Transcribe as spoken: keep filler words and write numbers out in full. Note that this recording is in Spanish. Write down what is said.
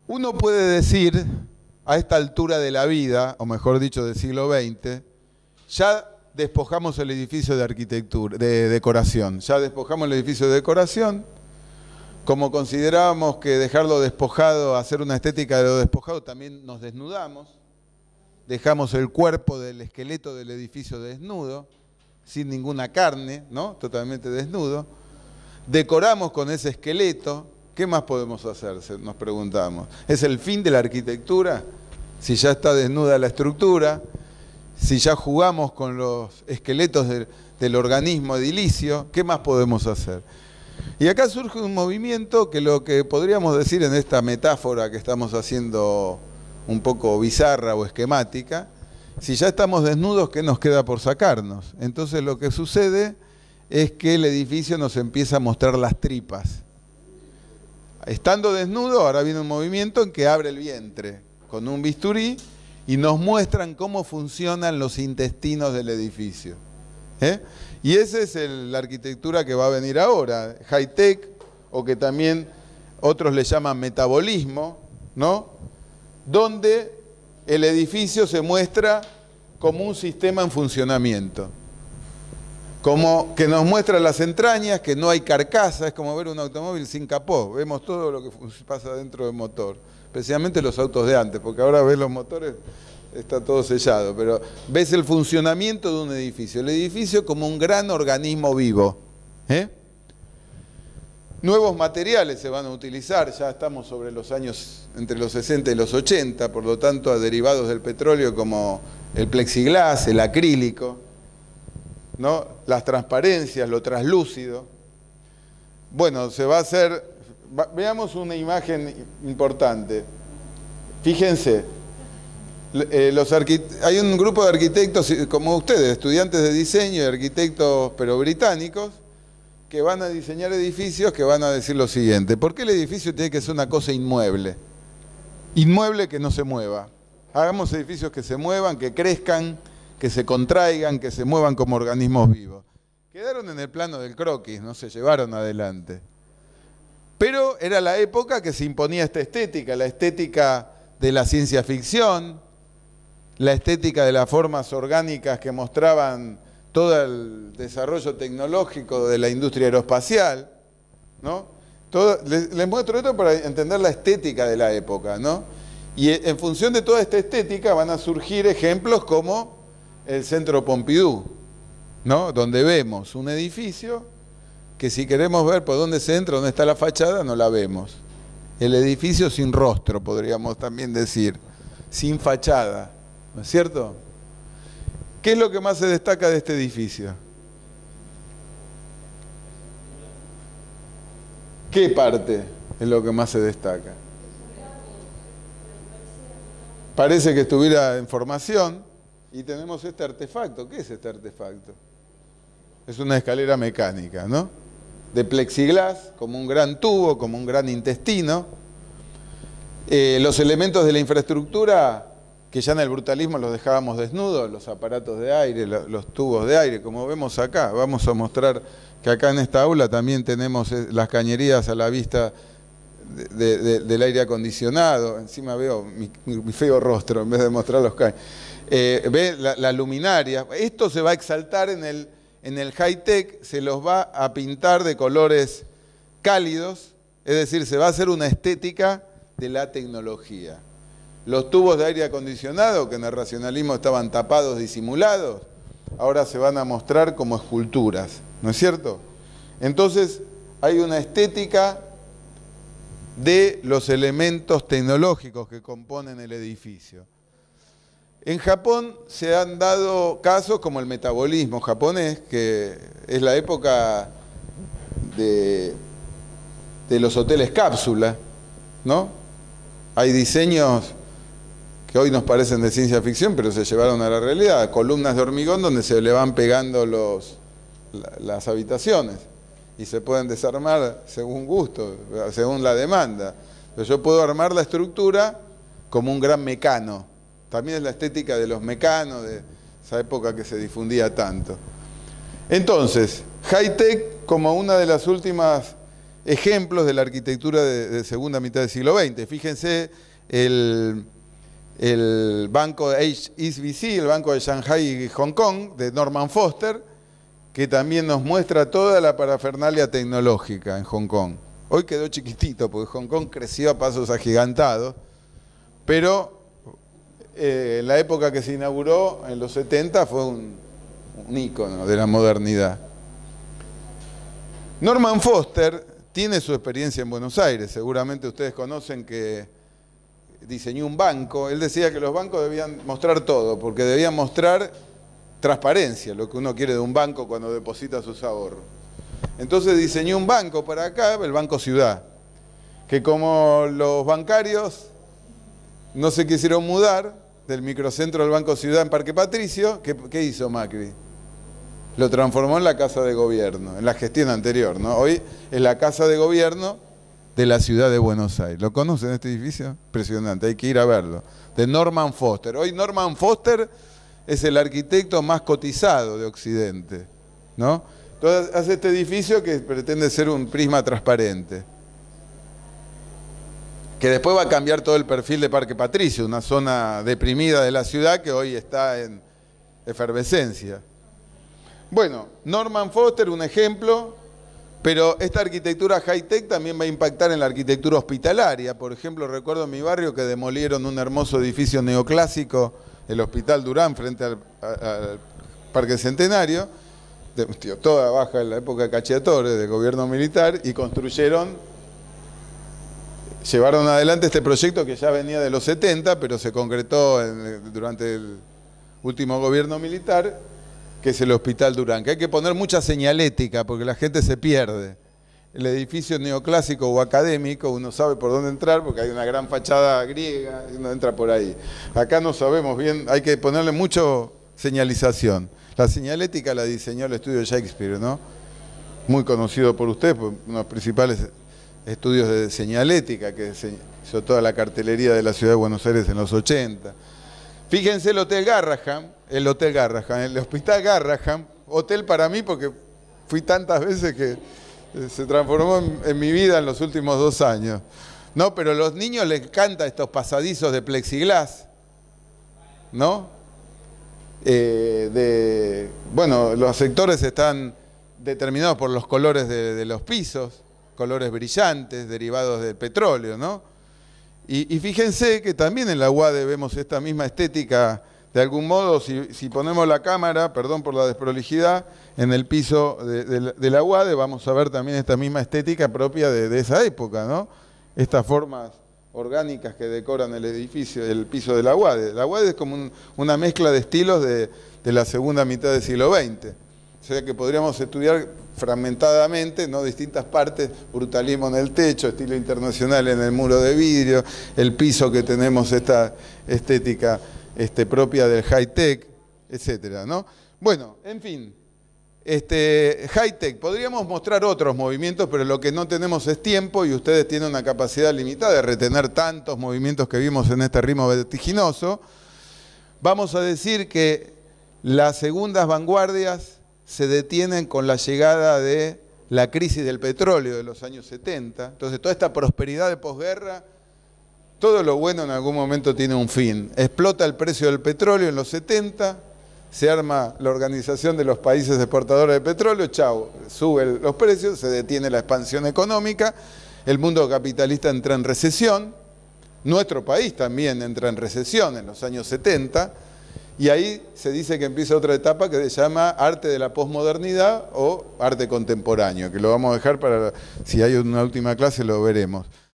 Uno puede decir, a esta altura de la vida, o mejor dicho del siglo veinte, ya despojamos el edificio de arquitectura, de decoración. Ya despojamos el edificio de decoración. Como considerábamos que dejarlo despojado, hacer una estética de lo despojado, también nos desnudamos. Dejamos el cuerpo del esqueleto del edificio desnudo, sin ninguna carne, ¿no? Totalmente desnudo. Decoramos con ese esqueleto. ¿Qué más podemos hacer? Nos preguntamos. ¿Es el fin de la arquitectura? Si ya está desnuda la estructura, si ya jugamos con los esqueletos del, del organismo edilicio, ¿qué más podemos hacer? Y acá surge un movimiento que lo que podríamos decir en esta metáfora que estamos haciendo un poco bizarra o esquemática, si ya estamos desnudos, ¿qué nos queda por sacarnos? Entonces lo que sucede es que el edificio nos empieza a mostrar las tripas. Estando desnudo, ahora viene un movimiento en que abre el vientre con un bisturí y nos muestran cómo funcionan los intestinos del edificio. ¿Eh? Y esa es el, la arquitectura que va a venir ahora, high-tech, o que también otros le llaman metabolismo, ¿no? Donde el edificio se muestra como un sistema en funcionamiento. Como que nos muestra las entrañas, que no hay carcasa, es como ver un automóvil sin capó, vemos todo lo que pasa dentro del motor, especialmente los autos de antes, porque ahora ves los motores, está todo sellado, pero ves el funcionamiento de un edificio, el edificio como un gran organismo vivo. ¿Eh? Nuevos materiales se van a utilizar, ya estamos sobre los años entre los sesenta y los ochenta, por lo tanto a derivados del petróleo como el plexiglas, el acrílico, ¿no? Las transparencias, lo translúcido. Bueno, se va a hacer, va, veamos una imagen importante. Fíjense, eh, los hay un grupo de arquitectos como ustedes, estudiantes de diseño y arquitectos pero británicos, que van a diseñar edificios que van a decir lo siguiente: ¿por qué el edificio tiene que ser una cosa inmueble? Inmueble que no se mueva. Hagamos edificios que se muevan, que crezcan, que se contraigan, que se muevan como organismos vivos. Quedaron en el plano del croquis, no se llevaron adelante. Pero era la época que se imponía esta estética, la estética de la ciencia ficción, la estética de las formas orgánicas que mostraban todo el desarrollo tecnológico de la industria aeroespacial, ¿no? Todo, les, les muestro esto para entender la estética de la época, ¿no? Y en función de toda esta estética van a surgir ejemplos como el Centro Pompidou, ¿no? Donde vemos un edificio que si queremos ver por dónde se entra, dónde está la fachada, no la vemos. El edificio sin rostro, podríamos también decir, sin fachada, ¿no es cierto? ¿Qué es lo que más se destaca de este edificio? ¿Qué parte es lo que más se destaca? Parece que estuviera en formación. Y tenemos este artefacto. ¿Qué es este artefacto? Es una escalera mecánica, ¿no? De plexiglas, como un gran tubo, como un gran intestino. Eh, los elementos de la infraestructura, que ya en el brutalismo los dejábamos desnudos, los aparatos de aire, los, los tubos de aire, como vemos acá. Vamos a mostrar que acá en esta aula también tenemos las cañerías a la vista de, de, de, del aire acondicionado. Encima veo mi, mi feo rostro en vez de mostrar los caños. Eh, ve la, la luminaria. Esto se va a exaltar en el, en el high-tech, se los va a pintar de colores cálidos, es decir, se va a hacer una estética de la tecnología. Los tubos de aire acondicionado, que en el racionalismo estaban tapados, disimulados, ahora se van a mostrar como esculturas, ¿no es cierto? Entonces hay una estética de los elementos tecnológicos que componen el edificio. En Japón se han dado casos como el metabolismo japonés, que es la época de, de los hoteles cápsula, ¿no? Hay diseños que hoy nos parecen de ciencia ficción, pero se llevaron a la realidad. Columnas de hormigón donde se le van pegando los, las habitaciones y se pueden desarmar según gusto, según la demanda. Pero yo puedo armar la estructura como un gran mecano. También es la estética de los mecanos, de esa época que se difundía tanto. Entonces, high-tech como una de las últimas ejemplos de la arquitectura de, de segunda mitad del siglo veinte. Fíjense el, el banco H S B C, el banco de Shanghai y Hong Kong, de Norman Foster, que también nos muestra toda la parafernalia tecnológica en Hong Kong. Hoy quedó chiquitito porque Hong Kong creció a pasos agigantados, pero eh, en la época que se inauguró, en los setenta, fue un, un ícono de la modernidad. Norman Foster tiene su experiencia en Buenos Aires. Seguramente ustedes conocen que diseñó un banco. Él decía que los bancos debían mostrar todo, porque debían mostrar transparencia, lo que uno quiere de un banco cuando deposita sus ahorros. Entonces diseñó un banco para acá, el Banco Ciudad, que como los bancarios no se quisieron mudar del microcentro del Banco Ciudad en Parque Patricio, ¿qué, qué hizo Macri? Lo transformó en la Casa de Gobierno, en la gestión anterior, ¿no? Hoy es la Casa de Gobierno de la Ciudad de Buenos Aires. ¿Lo conocen este edificio? Impresionante, hay que ir a verlo. De Norman Foster. Hoy Norman Foster es el arquitecto más cotizado de Occidente, ¿no? Entonces hace este edificio que pretende ser un prisma transparente, que después va a cambiar todo el perfil de Parque Patricio, una zona deprimida de la ciudad que hoy está en efervescencia. Bueno, Norman Foster, un ejemplo, pero esta arquitectura high-tech también va a impactar en la arquitectura hospitalaria. Por ejemplo, recuerdo en mi barrio que demolieron un hermoso edificio neoclásico, el Hospital Durán, frente al, al Parque Centenario, de, tío, toda baja en la época de Cacciatore, del gobierno militar, y construyeron, llevaron adelante este proyecto que ya venía de los setenta, pero se concretó en, durante el último gobierno militar, que es el Hospital Durán, que hay que poner mucha señalética porque la gente se pierde. El edificio neoclásico o académico, uno sabe por dónde entrar porque hay una gran fachada griega y uno entra por ahí. Acá no sabemos bien, hay que ponerle mucho señalización. La señalética la diseñó el estudio Shakespeare, ¿no? Muy conocido por ustedes, uno de los principales estudios de señalética que hizo toda la cartelería de la ciudad de Buenos Aires en los ochenta. Fíjense el Hotel Garraham, el Hotel Garraham, el Hospital Garraham, hotel para mí porque fui tantas veces que se transformó en, en mi vida en los últimos dos años. No, pero a los niños les encantan estos pasadizos de plexiglas, ¿no? Eh, de, bueno, los sectores están determinados por los colores de, de los pisos, colores brillantes, derivados del petróleo, ¿no? Y, y fíjense que también en la U A D E vemos esta misma estética, de algún modo, si, si ponemos la cámara, perdón por la desprolijidad, en el piso de, de, de la U A D E vamos a ver también esta misma estética propia de, de esa época, ¿no? Estas formas orgánicas que decoran el edificio, el piso de la U A D E. La U A D E es como un, una mezcla de estilos de, de la segunda mitad del siglo veinte. O sea que podríamos estudiar fragmentadamente, ¿no? Distintas partes, brutalismo en el techo, estilo internacional en el muro de vidrio, el piso que tenemos, esta estética este, propia del high-tech, etcétera, ¿no? Bueno, en fin, este, high-tech, podríamos mostrar otros movimientos, pero lo que no tenemos es tiempo y ustedes tienen una capacidad limitada de retener tantos movimientos que vimos en este ritmo vertiginoso. Vamos a decir que las segundas vanguardias se detienen con la llegada de la crisis del petróleo de los años setenta. Entonces, toda esta prosperidad de posguerra, todo lo bueno en algún momento tiene un fin. Explota el precio del petróleo en los setenta, se arma la Organización de los Países Exportadores de Petróleo, chau, suben los precios, se detiene la expansión económica, el mundo capitalista entra en recesión, nuestro país también entra en recesión en los años setenta, y ahí se dice que empieza otra etapa que se llama arte de la posmodernidad o arte contemporáneo, que lo vamos a dejar para, si hay una última clase lo veremos.